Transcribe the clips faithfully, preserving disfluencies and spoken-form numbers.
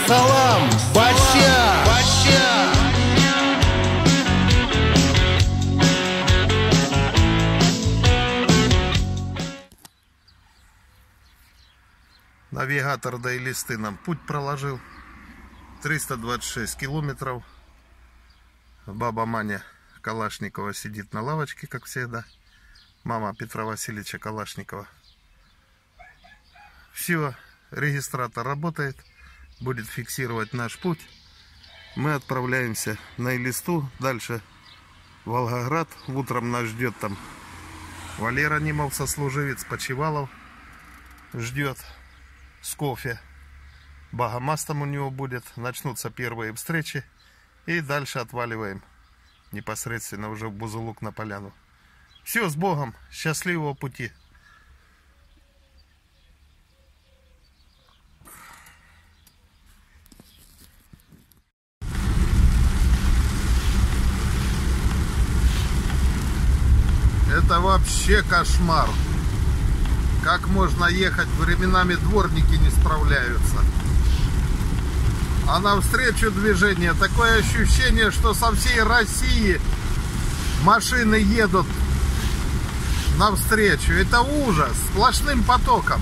Салам, баща, баща. Навигатор да и листы нам путь проложил. триста двадцать шесть километров. Баба Маня Калашникова сидит на лавочке, как всегда. Мама Петра Васильевича Калашникова. Все, регистратор работает. Будет фиксировать наш путь. Мы отправляемся на Элисту. Дальше Волгоград. Утром нас ждет там Валера Нимов, сослуживец, Почивалов. Ждет с кофе. Багамаз там у него будет. Начнутся первые встречи. И дальше отваливаем непосредственно уже в Бузулук на поляну. Все, с Богом. Счастливого пути. Это вообще кошмар. Как можно ехать? Временами дворники не справляются. А навстречу движение такое ощущение, что со всей России машины едут навстречу. Это ужас. Сплошным потоком.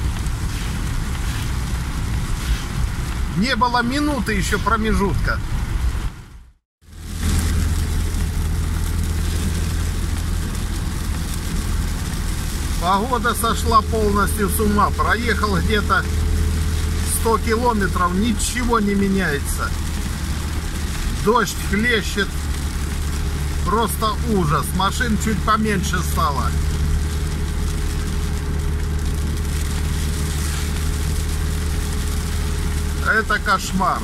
Не было минуты еще промежутка. Погода сошла полностью с ума. Проехал где-то сто километров, ничего не меняется. Дождь хлещет. Просто ужас. Машин чуть поменьше стало. Это кошмар.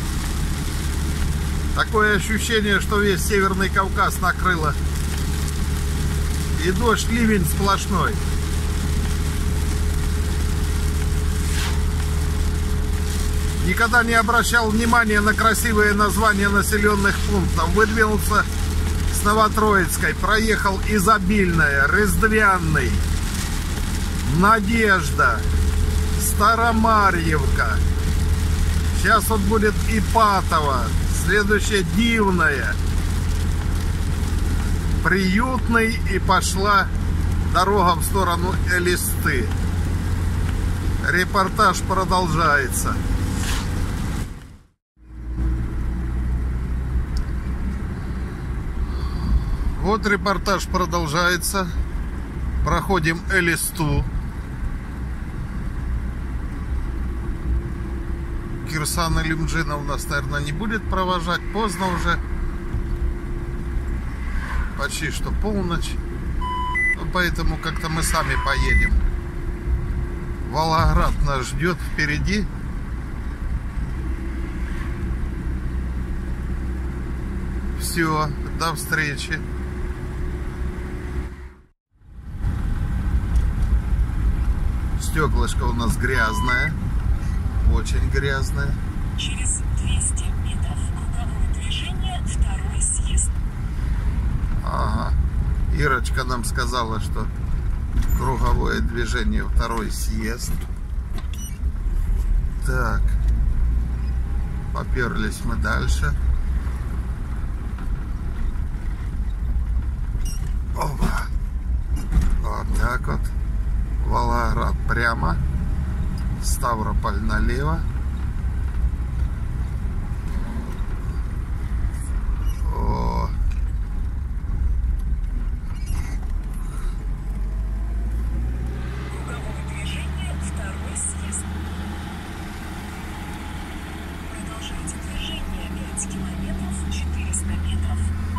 Такое ощущение, что весь Северный Кавказ накрыло. И дождь, ливень сплошной. Никогда не обращал внимания на красивые названия населенных пунктов. Выдвинулся с Новотроицкой, проехал Изобильное, Рыздвянный, Надежда, Старомарьевка. Сейчас вот будет Ипатово, следующее Дивное, Приютный, и пошла дорога в сторону Элисты. Репортаж продолжается. Вот репортаж продолжается. Проходим Элисту. Кирсан Алимджина у нас, наверное, не будет провожать. Поздно уже. Почти что полночь. Ну, поэтому как-то мы сами поедем. Волгоград нас ждет впереди. Все, до встречи. Стеклышко у нас грязное. Очень грязное. Через двести метров круговое движение, второй съезд. Ага. Ирочка нам сказала, что круговое движение, второй съезд. Так. Поперлись мы дальше. Опа. Вот так вот. Волгоград прямо. Ставрополь налево. О. Круговое движение, второй съезд. Продолжайте движение пять километров, четыреста метров.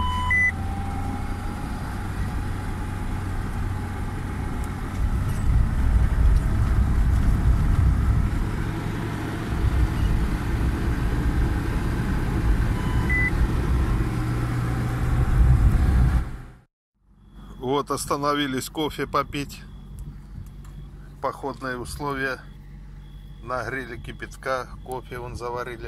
Вот остановились кофе попить. Походные условия. Нагрели кипятка, кофе вон заварили.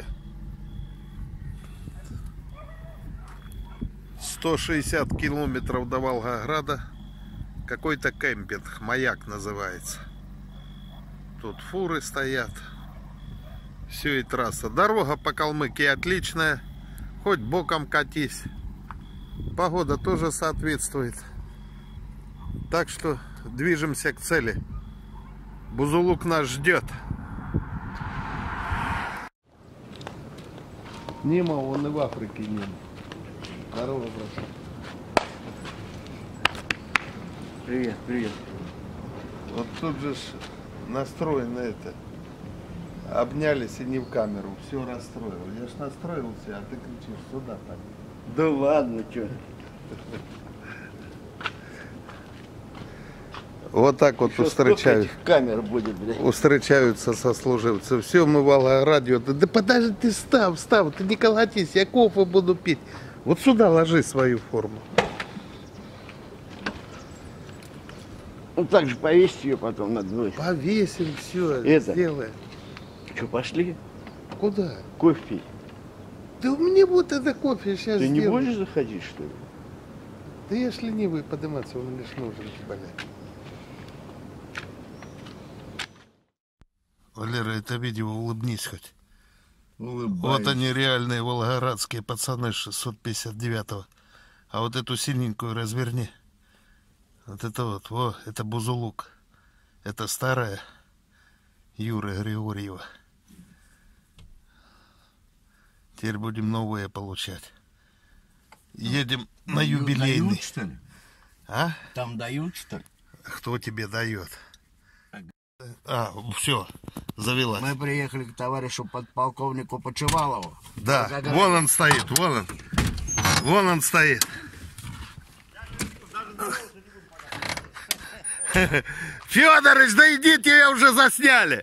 сто шестьдесят километров до Волгограда. Какой-то кемпинг, Маяк называется. Тут фуры стоят. все и трасса. Дорога по Калмыкии отличная. Хоть боком катись. Погода тоже соответствует. Так что движемся к цели. Бузулук нас ждет. Нима, он и в Африке Нима. Здорово, брат. Привет, привет. Вот тут же ж настроено это. Обнялись и не в камеру. Все расстроил. Я ж настроился, а ты кричишь сюда так. Да ладно, чё. Вот так вот Еще встречают. столько этих камер будет, блядь. Встречаются сослуживцы. Все, мы Волгоградию. Да, да подожди, ты став, став, ты не колотись, я кофе буду пить. Вот сюда ложи свою форму. Ну так же повесить ее потом на двое. Повесим, все, Это. сделаем. Че, пошли? Куда? Кофе пить. Да мне вот это кофе сейчас Ты не сделаю. будешь заходить, что ли? Да я ж ленивый, подниматься, он лишь нужен, блядь. Валера, это видео улыбнись хоть. Улыбаюсь. Вот они реальные волгоградские пацаны шестьсот пятьдесят девятого. А вот эту синенькую разверни. Вот это вот, во, это Бузулук. Это старая Юры Григорьева. Теперь будем новые получать. Едем на юбилейный. Дают, что ли? А? Там дают, что ли? Кто тебе дает? А, все, завелась. Мы приехали к товарищу подполковнику Почивалову. Да, Загорай. вон он стоит, вон он. Вон он стоит. Федорович, да идите, я уже засняли.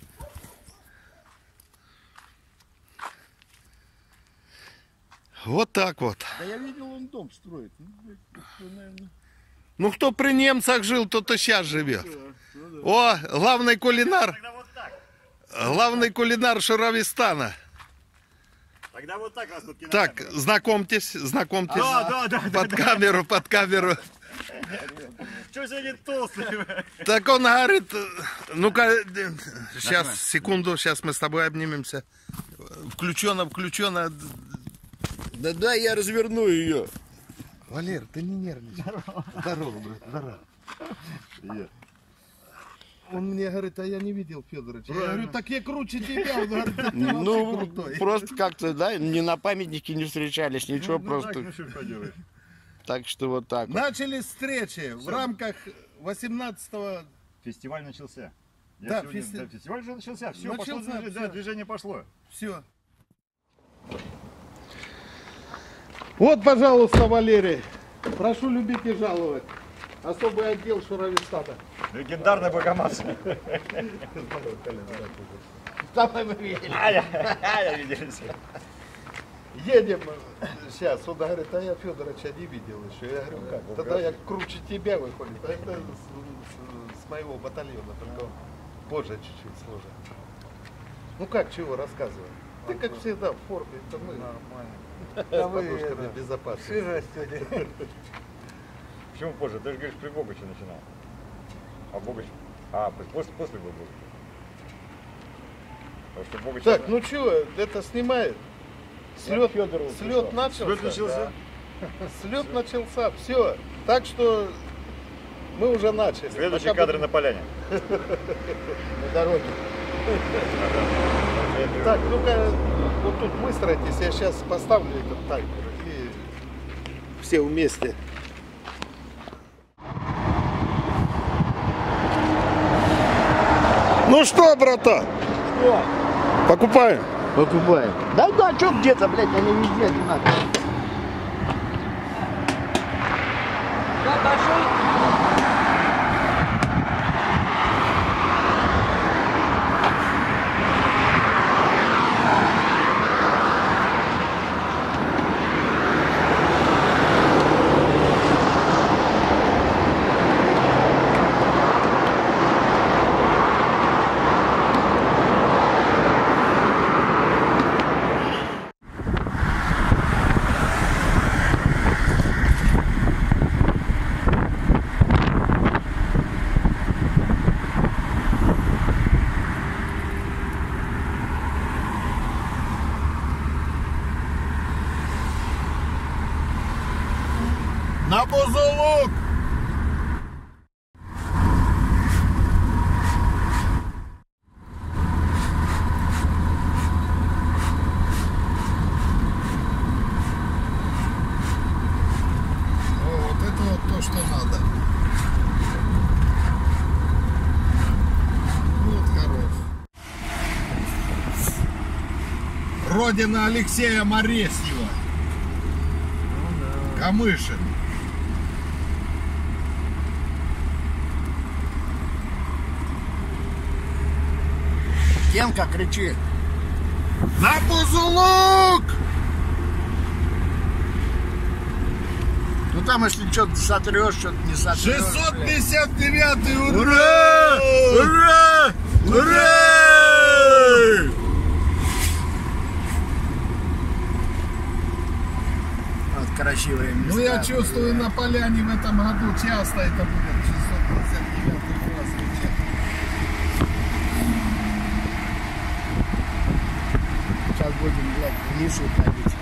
Вот так вот. Да я видел, он дом строит. Ну, блядь, что, наверное... Ну, кто при немцах жил, тот и сейчас живет. О, главный кулинар. Главный кулинар Шуравистана. Тогда вот так раз тут Так, знакомьтесь, знакомьтесь. Да, да, да, Под камеру, под камеру. Что сегодня толстый? Так он говорит, ну-ка, сейчас, секунду, сейчас мы с тобой обнимемся. Включено, включено. Да да, я разверну ее. Валер, ты не нервничай. Здорово, брат, здорово. Он мне говорит, а я не видел Федоровича. Я говорю, так я круче тебя. Он говорит, ты вообще Ну, крутой. просто как-то, да, ни на памятнике не встречались, ничего, просто. Ну что поделаешь? Так что вот так вот. Начались встречи в рамках восемнадцатого... Фестиваль начался. Я Да, сегодня- фести- да, фестиваль уже начался. Все, Начался, пошло движение, всё. да, движение пошло. Все. Вот, пожалуйста, Валерий. Прошу любить и жаловать. Особый отдел Шуравистана. Легендарный Богомаз. Аля, Аля, виделись. Едем сейчас. Он говорит, а я Федоровича не видел еще. Я говорю, как? Тогда я круче тебя выходит. А это с, с- с моего батальона, только он позже чуть-чуть служит. Ну как, чего рассказывай? Ты, как всегда, в форме. Это мы. Нормально. С подушками безопасности. Почему позже? Ты же говоришь, при Богаче начинал. А Богач... А, после, после был Богач. Потому что Богач... Так, ну что, это снимает? Слет, Фёдору слет пришел. начался. Слет начался? Да. Слет начался, все. Так что мы уже начали. Следующие Пока кадры будем на поляне. на дороге. Так, ну-ка, вот тут выстроитесь, я сейчас поставлю этот таймер и все вместе. Ну что, брата? Что? Покупаем? Покупаем. Да да, что где-то, блядь, они везде одинаковые. Да, пошел. На Бузулук! О, вот это вот то, что надо. Вот хорош. Родина Алексея Моресьева. Камышин. Генка, кричи. На Бузулук! Ну там, если что-то сотрешь, что-то не сотрешь. шестьсот пятьдесят девятый, Ура! ура! Ура! Ура! Вот красивые места. Ну я чувствую, на поляне в этом году часто это будет шестьсот пятьдесят девятый раз. Сейчас будем, блядь, в лесу ходить.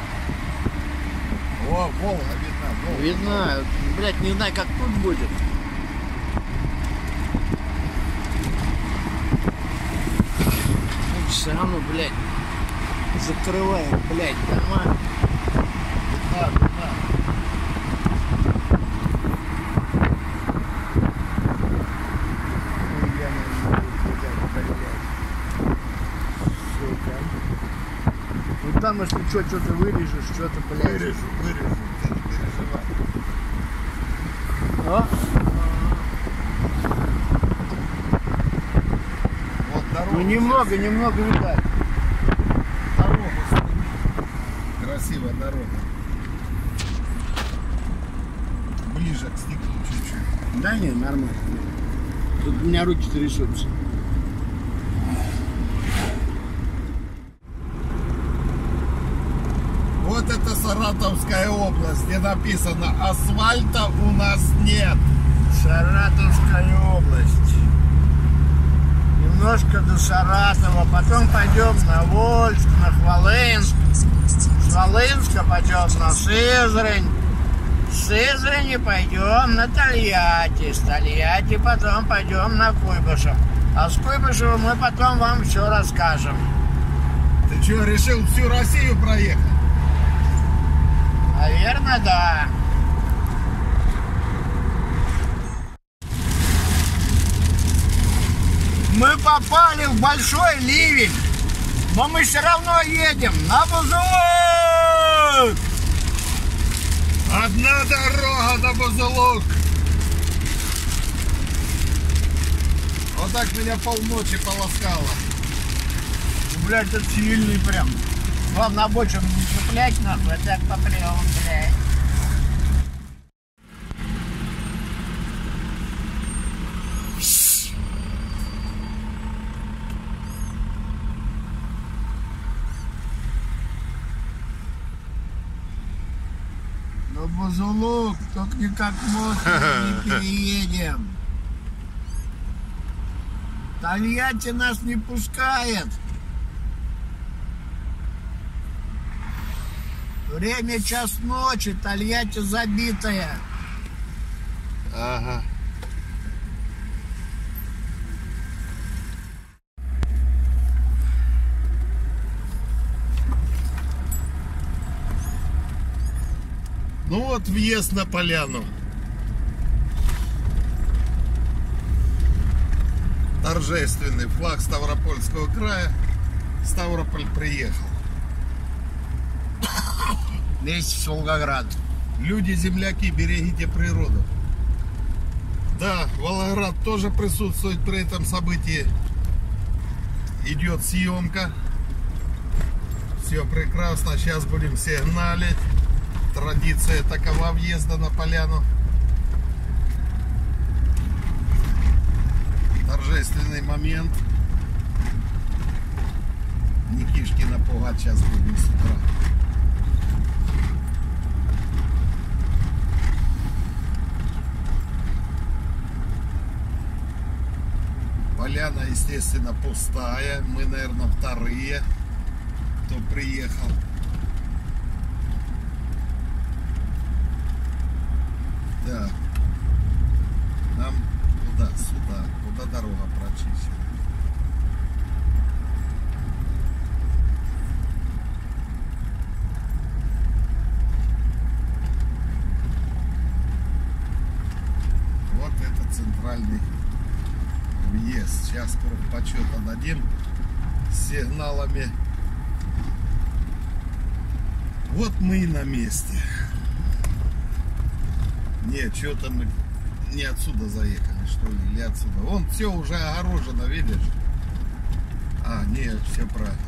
О, Волга видна, Волга. Видно, блядь, не знаю, как тут будет. Все равно, блядь, закрываем, блядь, нормально. Видна, видна. Ну там, если что, что-то вырежешь, что-то, блядь. Вырежу, вырежу, ты не переживай. А? Вот дорога. Ну немного, немного видать. Дорогу сними. Красивая дорога. Ближе к стеклу чуть-чуть. Да не, нормально. Тут у меня руки трясутся. Вот это Саратовская область, где написано «Асфальта у нас нет». Саратовская область. Немножко до Саратова, потом пойдем на Вольск, на Хвалынск. С Хвалынска пойдем на Сызрань. С Сызрани пойдем на Тольятти. С Тольятти потом пойдем на Куйбышев. А с Куйбышева мы потом вам все расскажем. Ты что, решил всю Россию проехать? Наверное, да. Мы попали в большой ливень, но мы все равно едем на Бузулук. Одна дорога на Бузулук. Вот так меня полночи полоскало. Блять, это сильный прям. Вам на обочину не цеплять нахуй, а так попрям, блядь. На Бузулук, только никак мост не переедем. Тольятти нас не пускает. Время час ночи, Тольятти забитая. Ага. Ну вот въезд на поляну. Торжественный флаг Ставропольского края. Ставрополь приехал. Вместе с Волгоград. Люди, земляки, берегите природу. Да, Волгоград тоже присутствует при этом событии. Идет съемка. Все прекрасно. Сейчас будем сигналить. Традиция такова въезда на поляну. Торжественный момент. Никишкина пугать сейчас будем с утра. Поляна, естественно, пустая. Мы, наверное, вторые, кто приехал. Да. Нам туда, сюда, туда дорога прочищена. Вот это центральный въезд. Сейчас почета дадим с сигналами. Вот мы и на месте. Нет, что-то мы не отсюда заехали, что ли, или отсюда. Вон все уже огорожено, видишь? А, нет, все правильно.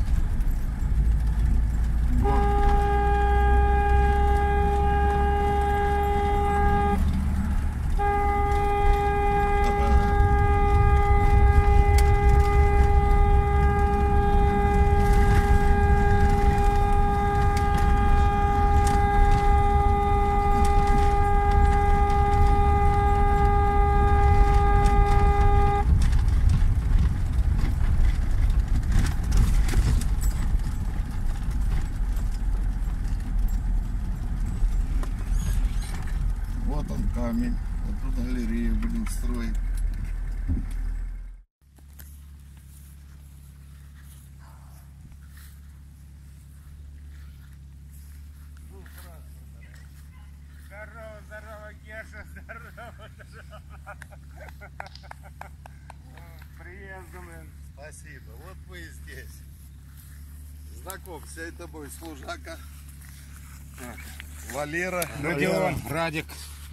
Вот он камень. Вот тут галерею будем строить. Здорово, здорово, Геша, здорово, здорово. Приездом. Спасибо. Вот вы и здесь. Знакомься, это мой служака Валера. Родион, Радик.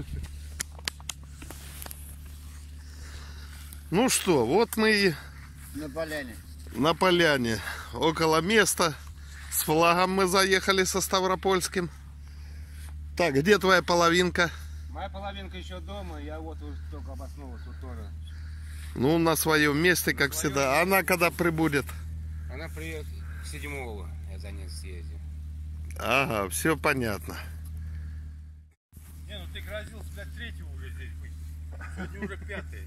Ну что, вот мы и На поляне. на поляне, около места. С флагом мы заехали со Ставропольским. Так, где твоя половинка? Моя половинка еще дома, я вот уже только обосновался тут тоже. Ну, на своем месте, как всегда. Она когда прибудет? Она приедет седьмого, я за ней съездил. Ага, все понятно. Не, ну ты грозился до третьего уже здесь быть. Сегодня уже пятый.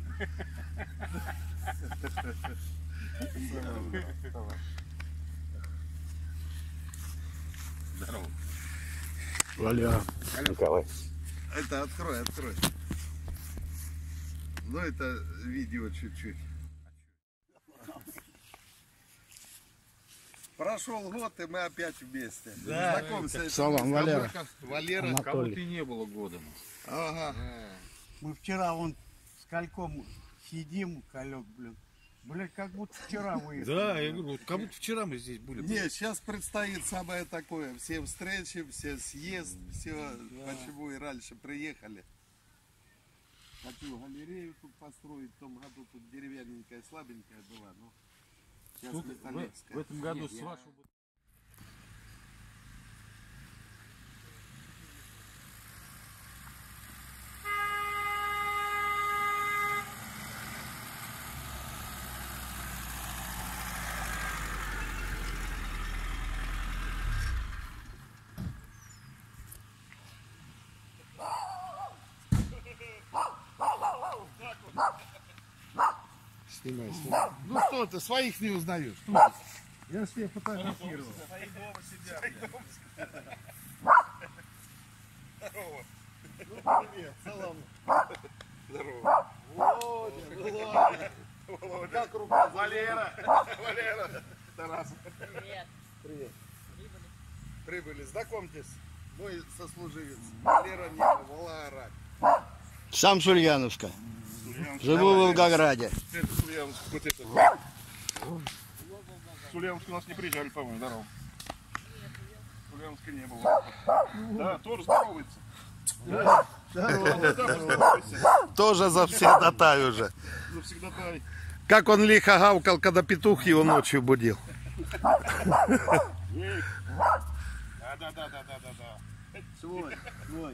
Здорово. Валя. Николай. Это открой, открой. Ну, это видео чуть-чуть. Прошел год, и мы опять вместе. Да. Знакомься. Салам, Валера. Валера. Кого ты не было годом. Ага. Мы вчера вон с Кальком сидим, Калек, блин. Блин, как будто вчера выехали. Да, я говорю, вот как будто вчера мы здесь были. Не, сейчас предстоит самое такое. Все встречи, все съезд, все, почему и раньше приехали. Хочу галерею тут построить. В том году тут деревянненькая, слабенькая была, но сейчас Тут в, металлическая. в этом году Нет, с я- вашего... Снимай, снимай. Ну что ты, своих не узнаешь? Я ж тебя фотографировал. Привет, салам. Здорово. Володя, Володя. Как рука? Валера. Валера. Тарас. Привет. Привет. Прибыли. Знакомьтесь, мой сослуживец. Валера Нина, Волгоград. Сам с Ульяновска. Живу в Волгограде. Это с Ульяновска. Вот это. С Ульяновска у нас не приезжали, по-моему, здорово. С Ульяновска не было. Да, тоже здоровается. Да, здоровайся. Тоже завсегдатай уже. Завсегдатай. Как он лихо гавкал, когда петух его ночью будил. Да, да, да, да, да, да, да. Свой, свой.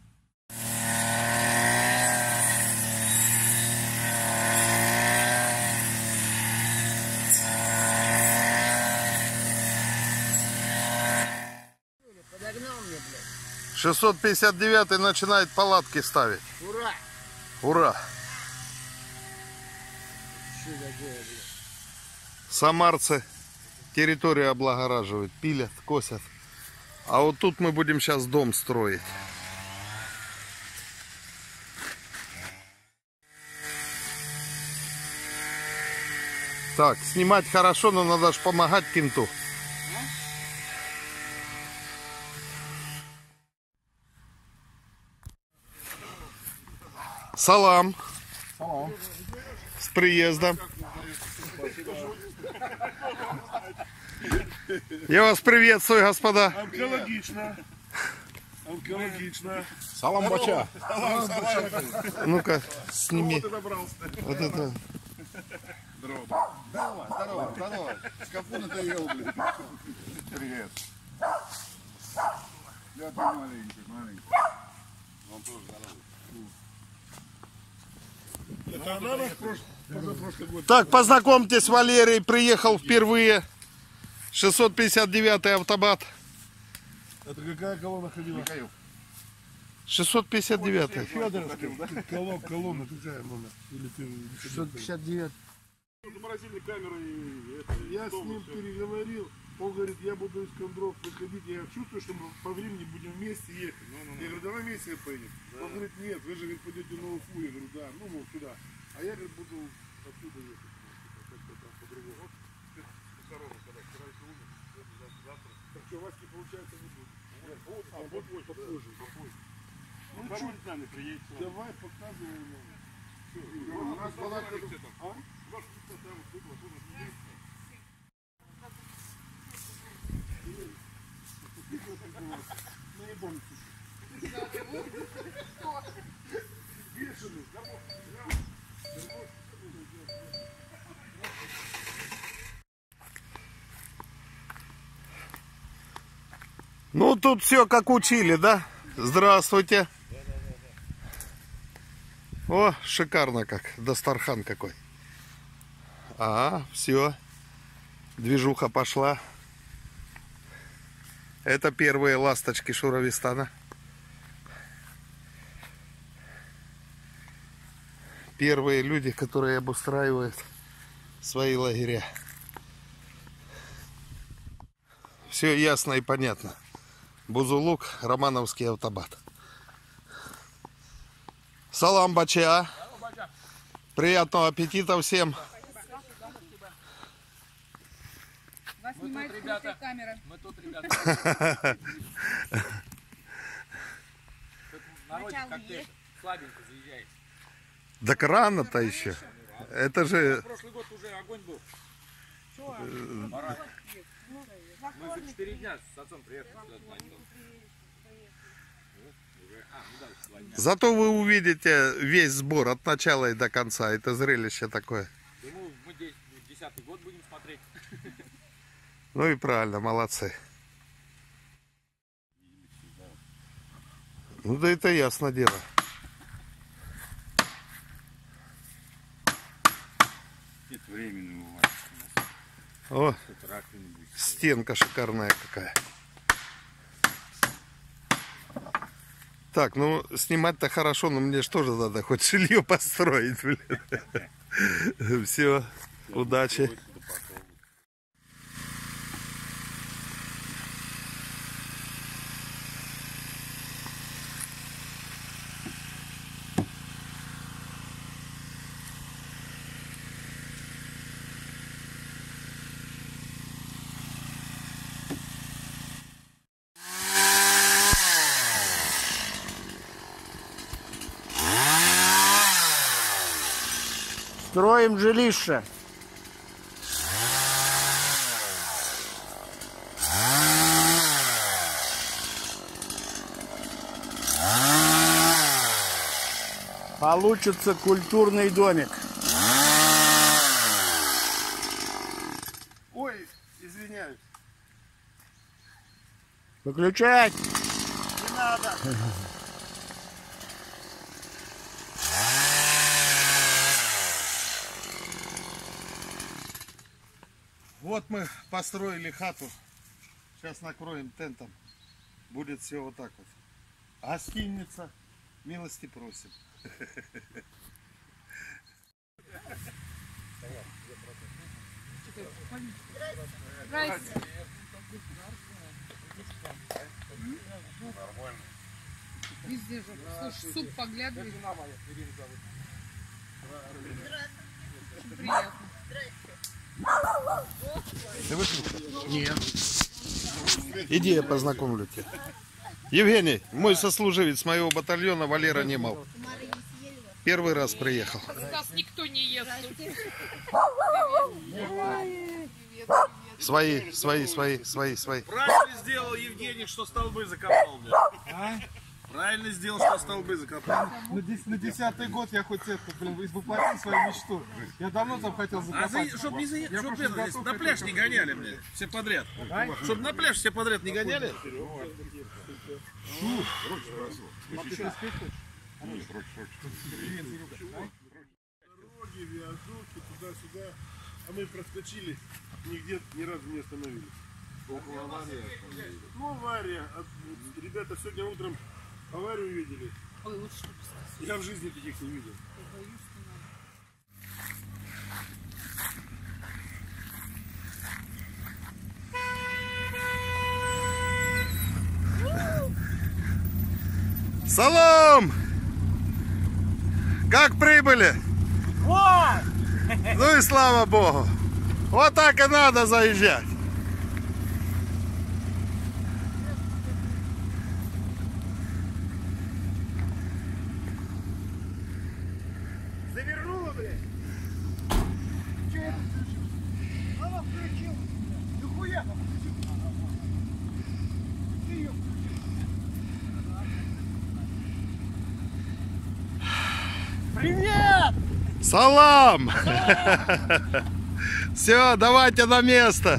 Подогнал мне, блядь. шестьсот пятьдесят девятый начинает палатки ставить. Ура! Ура! Что такое, блядь? Самарцы территорию облагораживают, пилят, косят. А вот тут мы будем сейчас дом строить. Так, снимать хорошо, но надо же помогать кенту. Салам. Салам. С приездом. Я вас приветствую, господа. Онкологично. Онкологично. Салам бача. Ну-ка, сними. Вот ты добрался. Вот это. Здорово. Здорово, здорово, здорово. Скапуна ты ел, блин. Привет. Я ты маленький, маленький. Он тоже здоровый. Это она нас позапрошлый год. Так, познакомьтесь, Валерий приехал впервые. шестьсот пятьдесят девятый автобат. Это какая колонна ходила? Михаил. шестьсот пятьдесят девятый. Федоровская. Колонна, колонна какая номер? Или ты... шестьсот пятьдесят девять. Заморозили камеры и это. Я с ним переговорил. Он говорит, я буду из Кондров выходить. Я чувствую, что мы по времени будем вместе ехать. Я говорю, давай вместе поедем. Он говорит, нет, вы же говорит, пойдете на Уфу. Я говорю, да, ну мол, сюда. А я говорит, буду отсюда ехать. Как-то там по-другому. Похорону, когда вчера еще умер, завтра. Так что, Васьки, получается, не будет. Вот, а вот попозже, попозже. Ну, чуть с нами приедете. Давай, показывай нам. У нас палатка там. А? У вас там выплат, у нас есть. Ну, тут все как учили, да? Здравствуйте. О, шикарно как. Дастархан какой. Ага, все. Движуха пошла. Это первые ласточки Шуровистана. Первые люди, которые обустраивают свои лагеря. Все ясно и понятно. Бузулук, Романовский автобат. Салам бача. Приятного аппетита всем. Вас снимает скрытая камера. Мы тут, ребята. Народ как-то слабенько заезжает. Так рано-то еще. Это же... Прошлый год уже огонь был. Мы за четыре дня с отцом приехали сюда. Зато вы увидите весь сбор от начала и до конца. Это зрелище такое. Думаю, мы десятый год будем смотреть. Ну и правильно, молодцы. Ну да это ясно дело. Это временный у вас. О, стенка шикарная какая. Так, ну снимать-то хорошо, но мне же тоже надо хоть жилье построить, блин. Все, удачи. Строим жилище. Получится культурный домик. Ой, извиняюсь. Выключать. Не надо. Вот мы построили хату. Сейчас накроем тентом. Будет все вот так вот. Гостиница. Милости просим. Везде же. Слушай, суп поглядывает. Очень приятно. Ты выключил? Нет. Иди, я познакомлю тебя. Евгений, мой сослуживец моего батальона Валера Немов. Первый раз приехал. Нас никто не ест. Свои, свои, свои, свои, свои. Правильно сделал Евгений, что столбы закопал, блядь. А? Правильно сделал, что столбы закопал. На десятый год я хоть это, блин, воплотил свою мечту. Я давно там хотел А закопать. за, чтоб не за, чтоб это, здесь на пляж не гоняли, блядь, все подряд. Чтоб на пляж все подряд не гоняли. Дороги, виадуки, туда-сюда. А мы проскочили, нигде ни разу не остановились. Около аварии. Ну, авария. А, ребята сегодня утром аварию видели. Ой, лучше что Я в жизни таких не видел. Салом! Как прибыли? Ну и слава богу. Вот так и надо заезжать. Завернула, блядь? Че это включил? Она включил. Нихуя там включил. Ты ее включил. Привет! Салам! Все, давайте на место.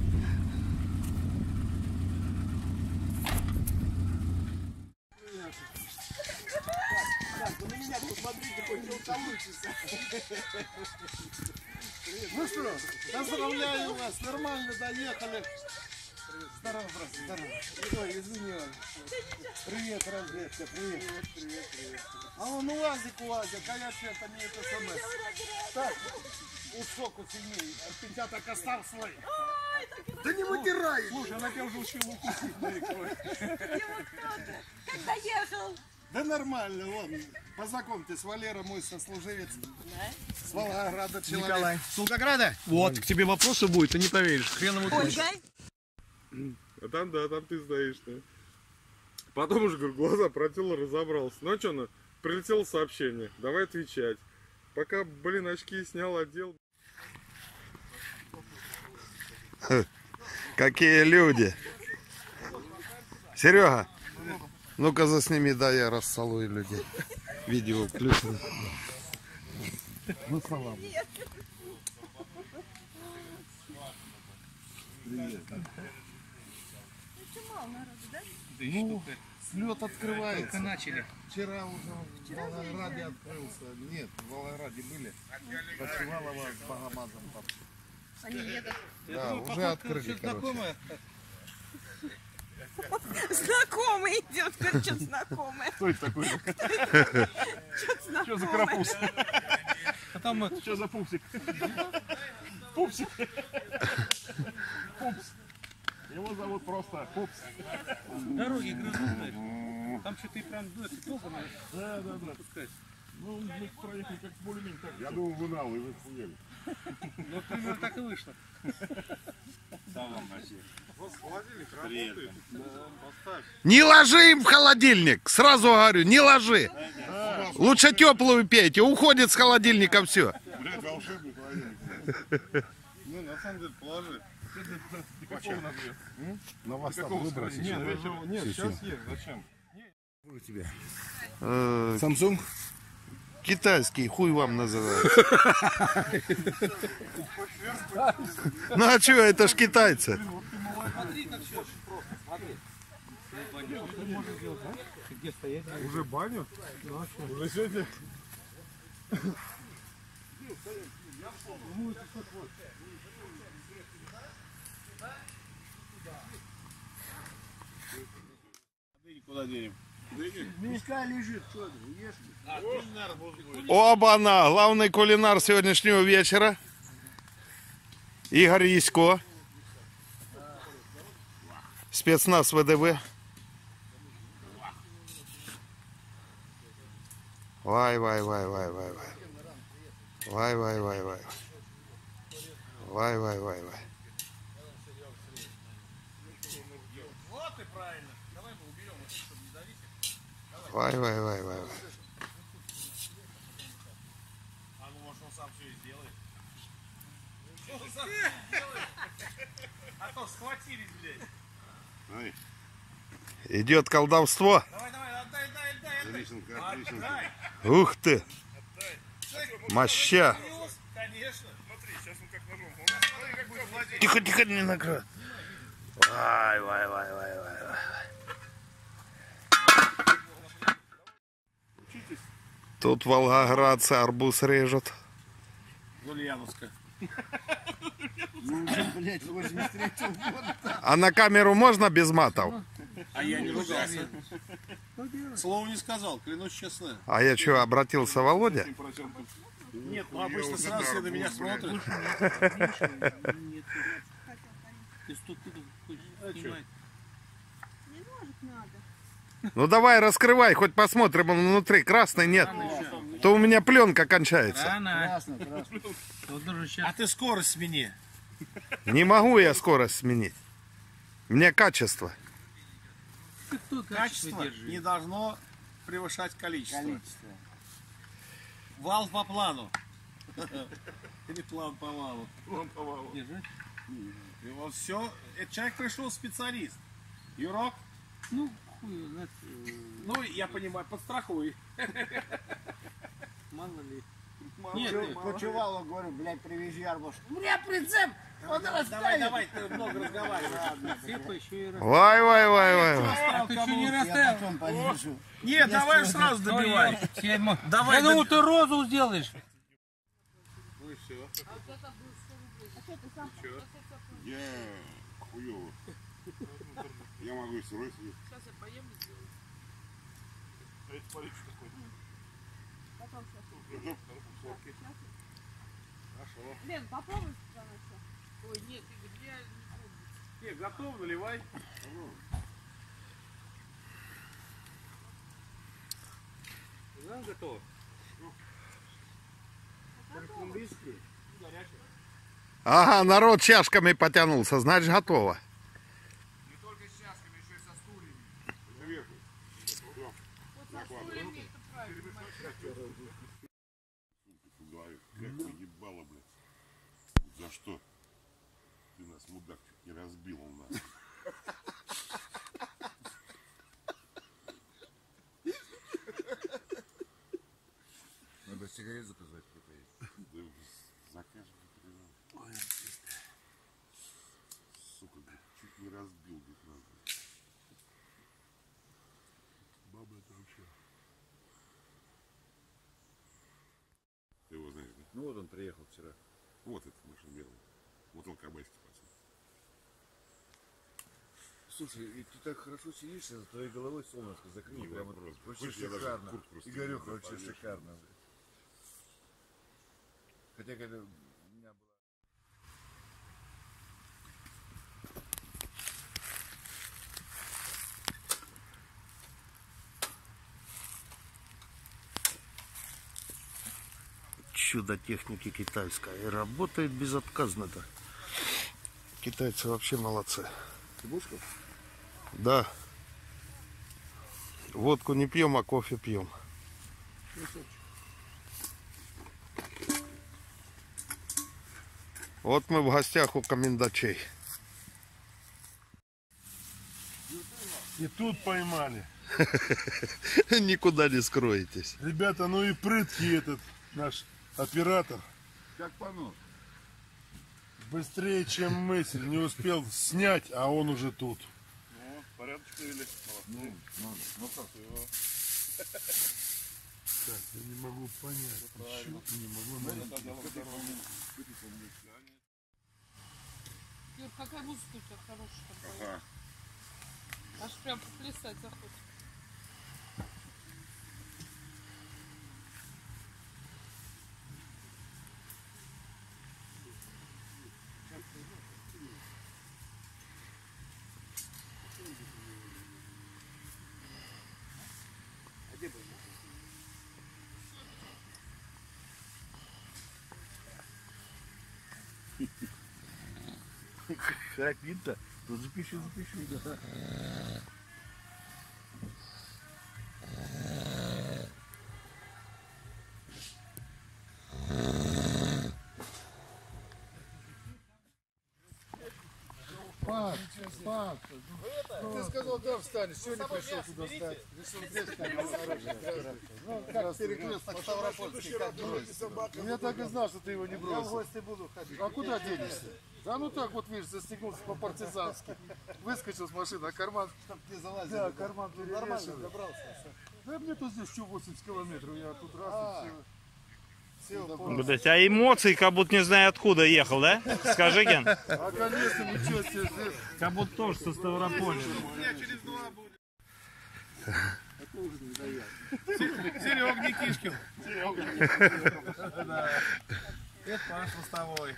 Ну что, поздравляю вас, нормально доехали. Здорово, брат, здорово. Ой, извини, Оль. Привет, разведка, привет. Привет, привет, привет. А он УАЗик, УАЗик, а я что-то не это самое. Так, у соку сильнее, отпечаток остал свой. Да не вытирай! Слушай, она тебя уже успела укусить на икрой. Как доехал? Да нормально, вон. Познакомьтесь, Валера мой сослуживец. С Волгограда человек. Николай. С Волгограда? Вот, к тебе вопросы будет, ты не поверишь. Хрен ему Ольга? А там, да, там ты стоишь, да. Потом уже, говорю, глаза протел, разобрался. Ну а что, ну, прилетело сообщение, давай отвечать. Пока, блин, очки снял, одел. Какие люди. Серега, ну-ка засними, да, я расцелую людей. Видео включено. Ну, салам. Ну, слет открывается. Только начали. Вчера уже в Волгограде открылся. Нет, в Волгограде были. Почевалова с Богомазом там. Они едут. Да, уже открыли, короче. Знакомый идет, говорит, что знакомый. Кто это такой? Что за карапуз? А там это... Что за пупсик? Пупсик. Пупс. Его зовут просто Пупс. Дороги грызут. Там что-то и прям долго надо. Да, да, да. Пускать. Ну, мы проехали как более-менее так. Я думал, вы нал, и вы хуели. Ну, примерно так и вышло. Не ложи им в холодильник. Сразу говорю, не ложи. Лучше теплую пейте. Уходит с холодильника все. Блядь, волшебный холодильник. Ну, на самом деле, положи. На вас там выбросить. Нет, нет, сейчас есть. Зачем? Samsung? Китайский, хуй вам называют. Ну а что, это ж китайцы. Уже баню? Уже сегодня? Куда денем? Мешка лежит, что ты, ешь. Оба-на, главный кулинар сегодняшнего вечера. Игорь Ясько. Спецназ ВДВ. Вай, вай, вай, вай, вай, вай. Вай, вай, вай, вай. Вай, вай, вай, вай. Вот и правильно. Давай мы уберем вот это, чтобы не давить. Вай, вай, вай, вай, вай. А ну может он сам все и сделает. Он сам все сделает. А то схватились, блядь. Идет колдовство. Давай, давай, отдай, отдай, отдай, отдай. Отдай. Ух ты. Моща. Конечно. Смотри, сейчас он как ножом. Он смотри, как будет владеть. Тихо, тихо, не накрой. Вай, вай, вай, вай, вай, вай. Тут волгоградцы арбуз режут. Ульяновска. Ну, уже, блядь, восемьдесят третьего года. А на камеру можно без матов? А я не ругался. Слова не сказал, клянусь честно. А я что, обратился Володя? Нет, ну обычно сразу все на меня смотрят. Ты что ты хочешь снимать? Ну давай, раскрывай, хоть посмотрим, он внутри красный, нет. То у меня пленка кончается. Красный, красный. А ты скорость смени. Не могу я скорость сменить. Мне качество. Качество не должно превышать количество. Количество. Вал по плану. Или план по валу. План по валу. Держи. И вот все. Этот человек пришел специалист. Юрок? Ну, хуй, знаешь, Ну, я понимаю, подстрахуй. мало ли. Нет, Чё, нет. по чувалу говорю, блядь, привези арбуз. У меня прицеп! Он Давай, расставит. давай, ты много разговариваешь. Прицепа еще и Вай, вай, вай, вай, вай. А ты что не Я потом повезу. Нет, давай сразу добивай. Давай, Ну доб- ты розу сделаешь. Я хуёво. Я могу и сырой съесть. Сейчас я поем и сделаю. А это смотри, что такое. Потом сейчас. Хорошо. Лен, попробуй сначала. Ой, нет, Игорь, я не буду. Не, готов, наливай. Да, готово. Ага, народ чашками потянулся, значит готово. Не только с чашками, еще и со стульями. Наверху. Вот со стульями это правильно. Говорю, как ты ебало, блядь. За что? Ты нас, мудак, чуть не разбил у нас. Надо сигарет заказать, кто-то есть. Да закажем. Ой, сука, блядь, чуть не разбил, блядь, нас. блядь. Баба это вообще. Ты его знаешь, да? Ну вот он приехал вчера. Вот это наша белый. Вот он кабайский пацан. Слушай, и ты так хорошо сидишь, за твоей головой солнышко закрыл. Не Прямо вопрос. вообще Хочешь, я даже шикарно. куртку расстегну, Игорюха да, вообще повешу. шикарно. блядь. Хотя когда у меня была... Чудо техники китайское. И работает безотказно-то. Китайцы вообще молодцы. Тибушка? Да. Водку не пьем, а кофе пьем. Вот мы в гостях у комендачей. И тут поймали. Никуда не скроетесь. Ребята, ну и прыткий этот наш оператор. Как понос. Быстрее, чем мысль. Не успел снять, а он уже тут. Ну, порядочку или? Ну, ну, ну как? Так, я не могу понять. Почему не могу найти? Юр, какая музыка у тебя хорошая там поет. Аж прям поплясать захочется. храпит-то. Тут запиши, запиши. Да. Пап, пап, ты сказал, да, встанешь, сегодня пришел туда встать. Решил здесь встать. Ну, как перекресток Ставропольский, как бросить. Ну, я так и знал, что ты его не бросил. Я в гости буду ходить. А куда денешься? Да ну так вот, видишь, застегнулся по-партизански. Выскочил с машины, а карман... Чтоб не залазил. Да, карман перевешивал. Да мне тут здесь что восемьдесят километров, я тут раз и все. Блять, а эмоции, как будто не знаю откуда ехал, да? Скажи, Ген. А конечно, ничего себе здесь. Как будто тоже со Ставрополя. Серега Никишкин. Это Паш Мостовой.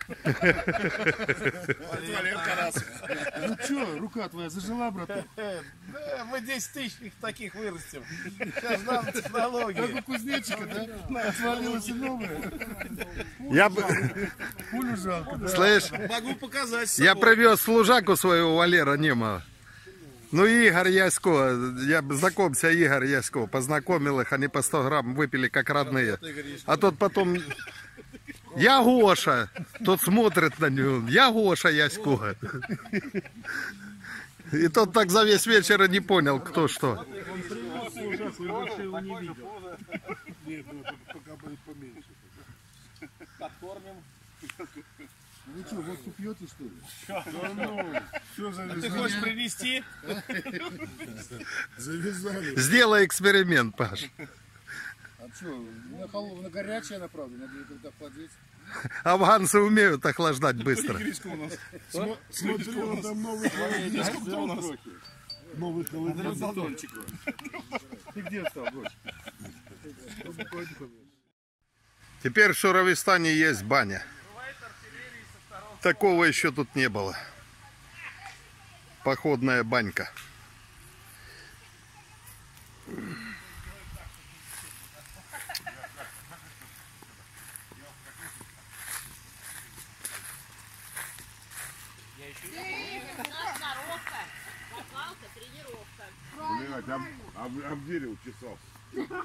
Валер Тарасов. Ну что, рука твоя зажила, братан? Да, мы десять тысяч таких вырастим. Сейчас нам технологии. Как у кузнечика, да? Отвалилась и новая. Я бы... Пулю жалко, да? Слышь, Могу показать. я привез служаку своего Валера Немова. Ну, Игорь Ясько, я знакомься, Игорь Ясько, познакомил их, они по сто грамм выпили как родные. А тот потом... Я Гоша. Тот смотрит на него. Я Гоша Ясько. И тот так за весь вечер и не понял, кто что. Нет, ну пока будет поменьше. Подкормим. Вы что, водку пьете, что ли? Да ну, все завязали. Ты хочешь принести? Завязали. Сделай эксперимент, Паш. А что, на холодное, на горячее направду, надо ее когда охладить. Афганцы умеют охлаждать быстро. Смотрю, там новый холодильник. Новый холодильник. Ты где стал, дочь? Теперь в Шуровистане есть баня. Такого еще тут не было. Походная банька. Блядь, об, об, об дерево чесался.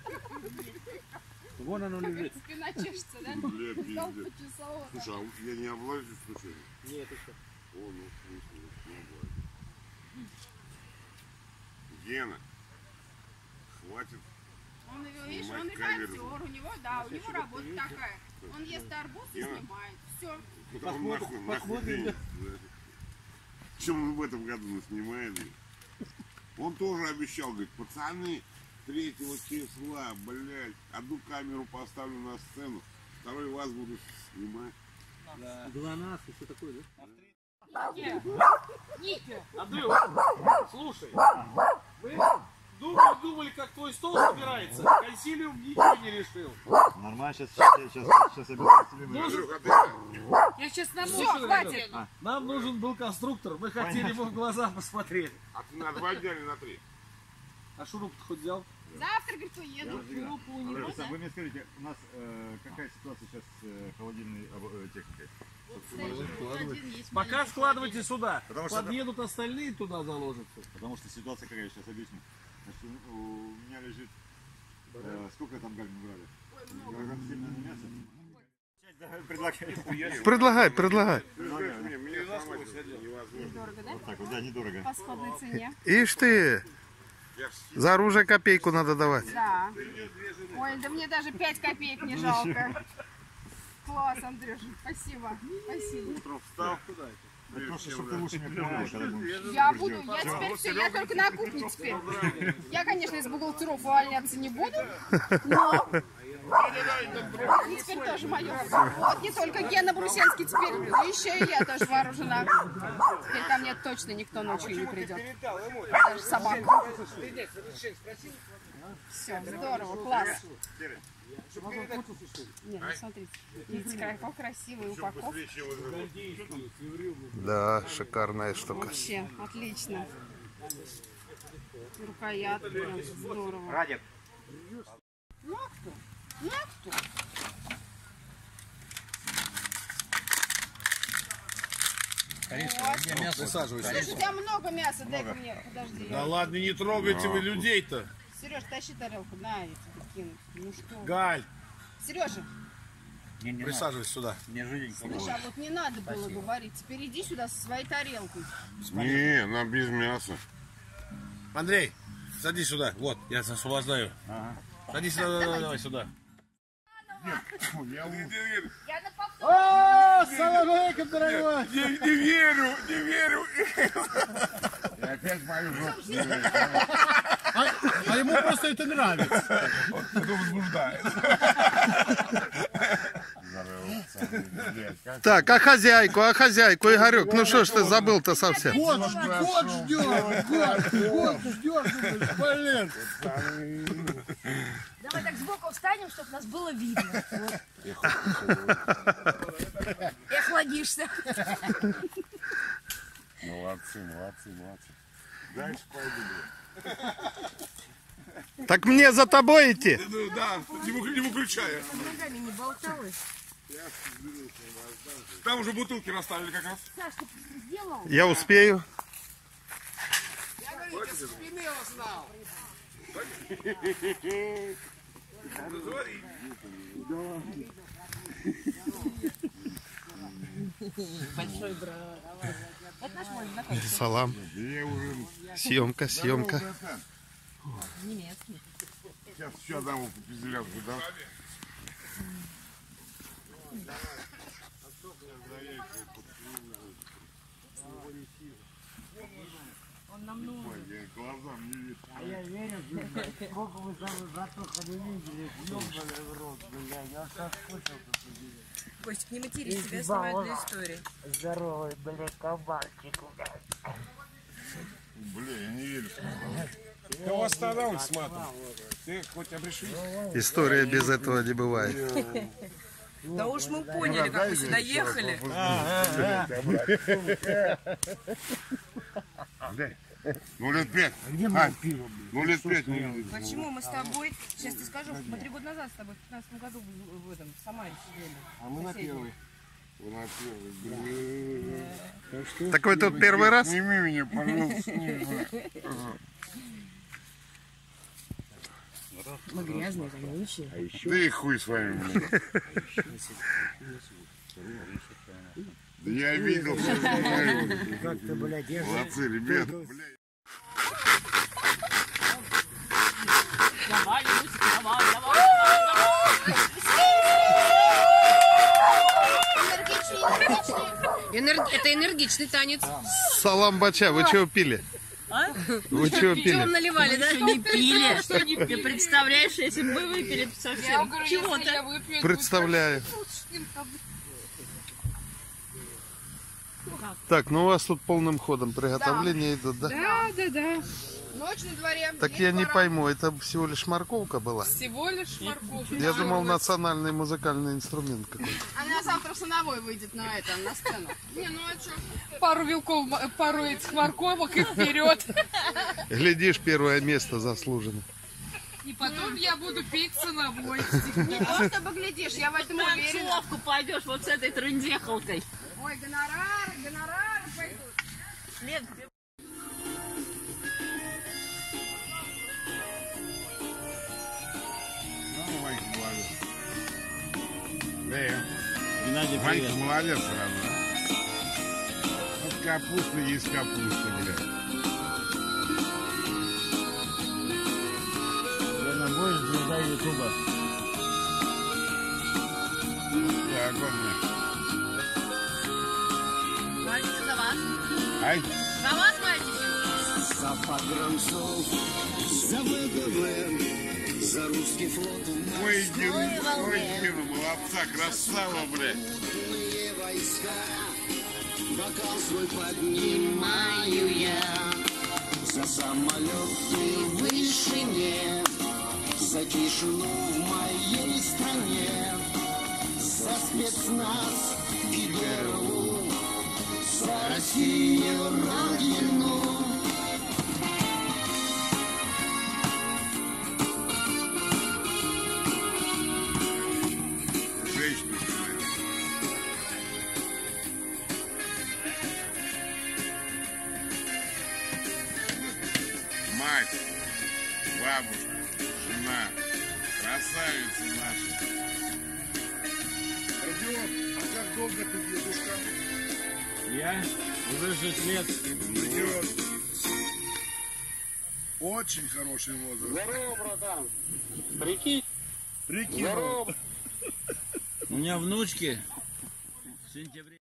Вон оно лежит. Спина чешется, да? Блядь, Стал пиздец. почесал. Слушай, а я не облазил случайно? Нет, еще. О, ну, в смысле, не облазил. Гена, хватит. Он, видишь, снимать он камеру. репортер, у него, да, у него работа такая. Он ест арбуз и Гена. снимает. Все. Он нахуй, нахуй денег. Чем он в этом году нас снимает? Блин? Он тоже обещал, говорит, пацаны, третьего числа, блядь, одну камеру поставлю на сцену, второй вас буду снимать. Да. ГЛОНАСС и все такое, да? Ники! Андрюх, слушай, мы думали, думали, как твой стол собирается. Консилиум ничего не решил. Нормально, сейчас, сейчас, сейчас, сейчас Я сейчас на Все, хватит! а, нам нужен был конструктор, мы хотели ему в глаза посмотреть. А ты на два дня или на три? А шуруп-то хоть взял? Завтра, говорит, уеду. Шурупу у него, да? Вы мне скажите, у нас э, какая ситуация сейчас с э, холодильной э, техникой? Пока складывайте сюда. Потому что Подъедут остальные, туда заложатся. Потому что ситуация какая, я сейчас объясню. Значит, у, у меня лежит, э, сколько там гальм брали? Грамм семь на мясо. Предлагаю. Предлагай, предлагай. Недорого, да? Вот так вот, да, недорого. По сходной цене. Ишь ты, за оружие копейку надо давать. Да. Ой, да мне даже пять копеек не жалко. Класс, Андрюш, спасибо. Спасибо. Утром встал. Это просто, чтобы ты лучше меня поняла, когда будешь. Я буду, я теперь все, я только на кухне теперь. Я, конечно, из бухгалтеров увольняться не буду, но и теперь тоже мое. Вот, не только Гена Брусенский теперь, еще и я тоже вооружена. Теперь ко мне точно никто ночью не придет. Даже собака. Все, здорово, класс. Нет, ну смотрите, видите, какой красивый упаковка. Да, шикарная штука. Вообще, отлично. Рукоятка, прям здорово. Радик. Ну а кто? Ну а кто? Присаживайся. Слушай, у тебя много мяса, дай-ка мне, подожди. Да ладно, не трогайте вы людей-то. Сереж, тащи тарелку, на, я тебе кину. Ну что? Галь, Сережа, присаживайся сюда. слушай, а вот не надо было говорить. Теперь иди сюда со своей тарелкой. Не, нам без мяса. Андрей, садись сюда. Вот, я тебя освобождаю. Садись сюда, давай, давай сюда. Я на повтор. О, салам алейкум, дорогой! Не, не верю, не верю. И опять мою жопу. А, а ему просто это нравится. Он возбуждает. Так, а хозяйку, а хозяйку, Игорек, ну что ж ты забыл-то совсем? Год, год ждет, год, год ждет, блин. Давай так сбоку встанем, чтобы нас было видно. Вот. И охладишься. Молодцы, молодцы, молодцы. Дальше пойду. Так мне за тобой идти? Ну да, не выключая. Ногами не болталась. Там уже бутылки расставили как раз. Саш, ты сделал? Я успею. Я говорю, со спины его знал. Большой брат. Это наш мой знакомый. Салам. Съемка, съемка. Немецкий. Сейчас еще дам ему попизделявку, да? Он нам нужен. Я глазам не вижу. А я верю, сколько вы там затоха не видели, ёбаный в рот, бля, я соскучился. Костик, не матерись, тебя снимают для истории. Здоровый, бля, кабанчик, блядь. Бля, я не верю. Ты у вас тогда с матом. Ты хоть обрешись. История без этого не бывает. Да уж мы поняли, как вы сюда ехали. Ну лет пять. Где мое пиво, блядь? Ну лет пять не видел. Почему мы с тобой, сейчас тебе скажу, мы три года назад с тобой в пятнадцатом году в, в этом, в Самаре сидели. А мы на первый. Вы на первый. Так, что Так вы тут первый раз? Сними меня, пожалуйста. Мы грязные, вонючие. Да и хуй с вами, блядь. Да я видел, все знаю. Как ты, блядь, я же... Молодцы, ребята, блядь. Давай, Люсик, давай, давай, давай. Это энергичный танец. Салам бача, вы чего пили? А? Вы чего Что пили? вам наливали, да? Что не пили? Что не пили? Ты представляешь, если бы вы выпили совсем чего-то? Представляю. Так, ну у вас тут полным ходом приготовления идут, да? Да, да, да. Ночь на дворе. Так я не пойму, это всего лишь морковка была? Всего лишь морковка. Я думал, национальный музыкальный инструмент какой-то. Она завтра сановой выйдет на это, на сцену. Не, ну а что? Пару вилков, пару этих морковок и вперед. Глядишь, первое место заслужено. И потом я буду пить ценовой. Не просто бы глядишь, я в этом уверена. На Танцовку пойдешь вот с этой трындехалкой. Ой, гонорары, гонорары пойдут. Лен, Геннадий, Ванька молодец сразу, да? Вот капуста есть капуста, блядь. Дальнобой звезда Ютуба. Да, огромное. мальчики, за вас. Ай. За вас, мальчики. За погранцов, за ВДВ, за русский флот. Ой, Дина, ой, Дина, молодца, красава, блядь. Войска, бокал свой поднимаю я. За самолеты в вышине, за тишину в моей стране, за спецназ и ГРУ, за Россию родину. Женщина. мать, бабушка, жена, красавица наша. Родион, а как долго ты дедушка? Я уже шесть лет. Родион. Очень хороший возраст. Здорово, братан. Прикинь? Прикинь. Здорово. У меня внучки в сентябре.